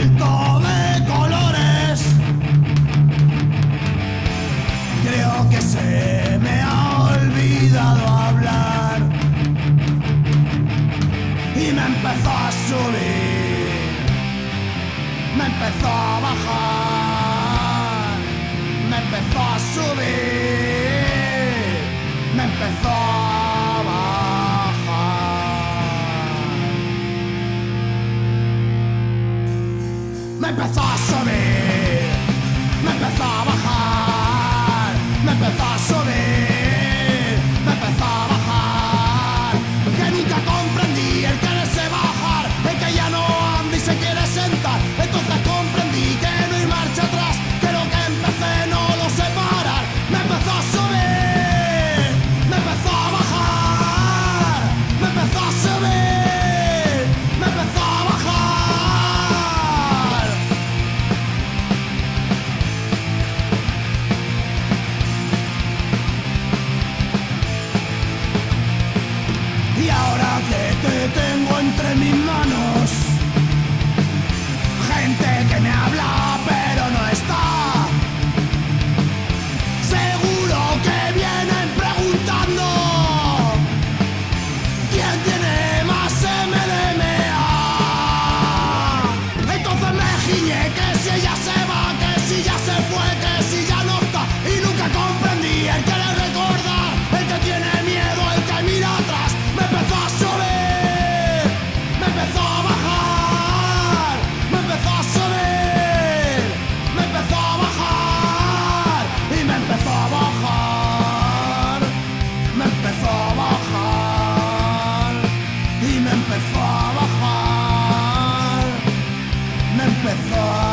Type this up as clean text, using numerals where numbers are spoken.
viento de colores. Creo que se me ha olvidado hablar y me empezó a subir, me empezó a bajar, me empezó a subir, me empezó a bajar, me empezó a subir, me empezó a bajar, me empezó a subir, me empezó a bajar, que nunca comprendí el quererse bajar, el que ya no anda y se quiere sentar. Entonces comprendí que no hay marcha atrás, que lo que empecé no lo sé parar. Me empezó a subir, me empezó a bajar, me empezó a subir, me empezó a bajar. Y ahora que te tengo entre mis manos, gente que me habla pero no está, seguro que vienen preguntando quién tiene más MDMA. Entonces me giñé que si ella se va, que si ya se fue, que si ya no está. Y nunca comprendí el querer recordar, el que tiene miedo, el que mira atrás. Me empezó a subir, me empezó a bajar, me empezó a subir, me empezó a bajar y me empezó a bajar, me empezó a bajar y me empezó a bajar, me empezó a